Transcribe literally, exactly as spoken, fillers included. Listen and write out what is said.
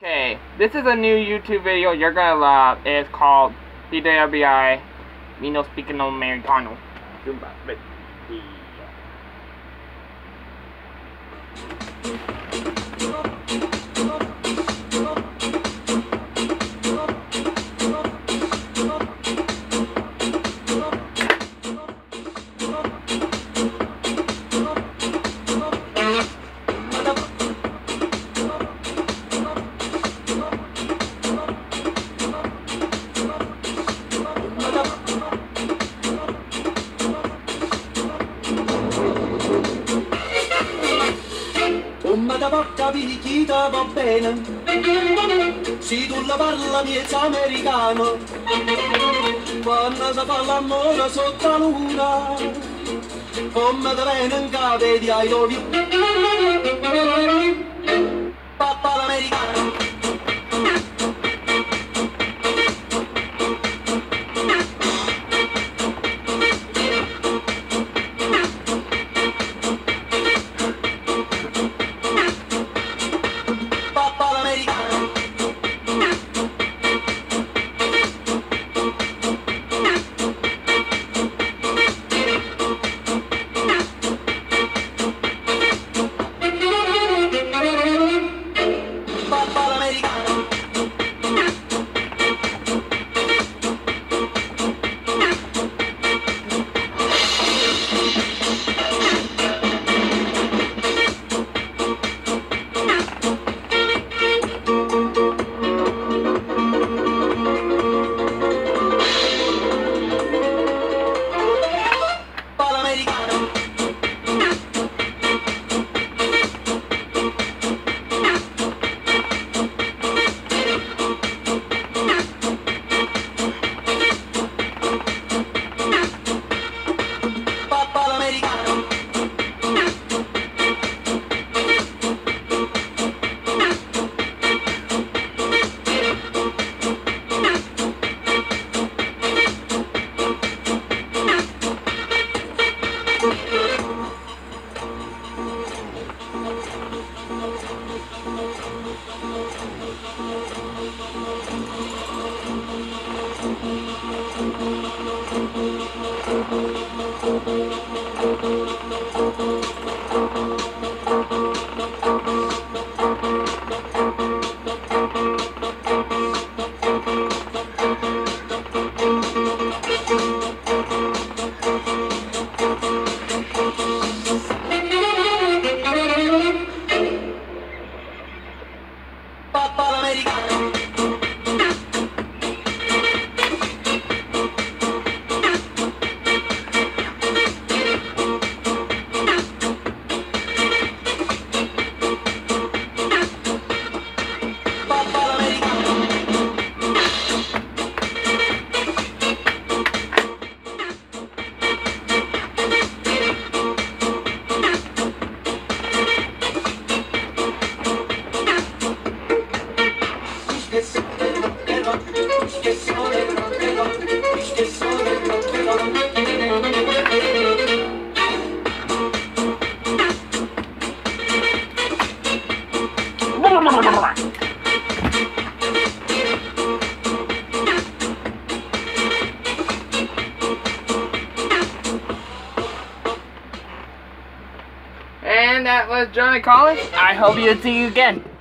Okay, this is a new YouTube video you're gonna love. It's called D W I Me No Speaking No Americano. Come da porta picchita va bene, se tu la parla miezza americano, quando si fa l'amore sotto la luna, come da bene in cave di I love you, papà l'americano. And that was Johnny Collins. I hope you see you again.